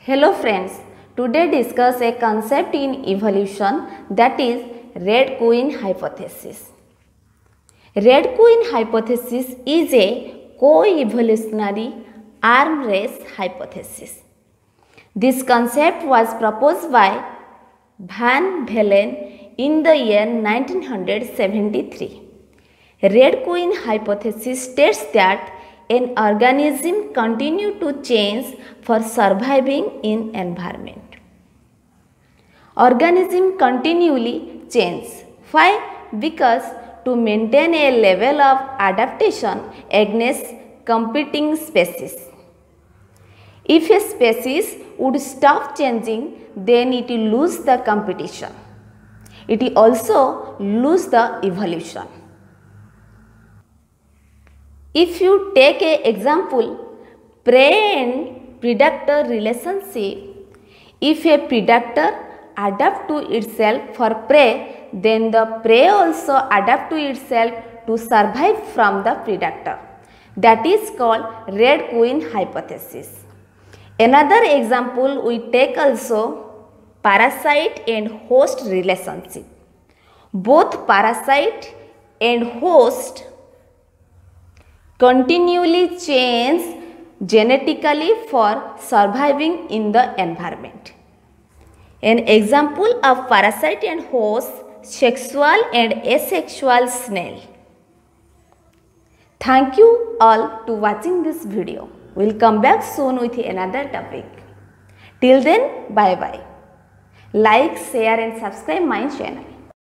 Hello friends, today discuss a concept in evolution, that is red queen hypothesis. Red queen hypothesis is a co-evolutionary arm race hypothesis. This concept was proposed by valen in the year 1973. Red queen hypothesis states that an organism continue to change for surviving in environment. Organism continually change. Why? Because to maintain a level of adaptation against competing species. If a species would stop changing, then it will lose the competition. It will also lose the evolution. If you take an example, prey and predator relationship, if a predator adapt to itself for prey, then the prey also adapt to itself to survive from the predator. That is called red queen hypothesis. Another example we take also parasite and host relationship. Both parasite and host continually change genetically for surviving in the environment. An example of parasite and host, sexual and asexual snail. Thank you all to watching this video. We'll come back soon with another topic. Till then, bye bye. Like, share and subscribe my channel.